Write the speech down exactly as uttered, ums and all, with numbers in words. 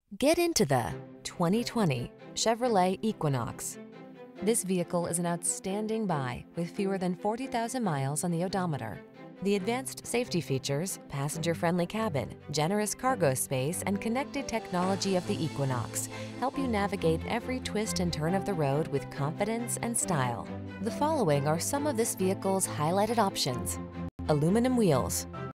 Get into the twenty twenty Chevrolet Equinox. This vehicle is an outstanding buy with fewer than forty thousand miles on the odometer. The advanced safety features, passenger-friendly cabin, generous cargo space, and connected technology of the Equinox help you navigate every twist and turn of the road with confidence and style. The following are some of this vehicle's highlighted options: aluminum wheels,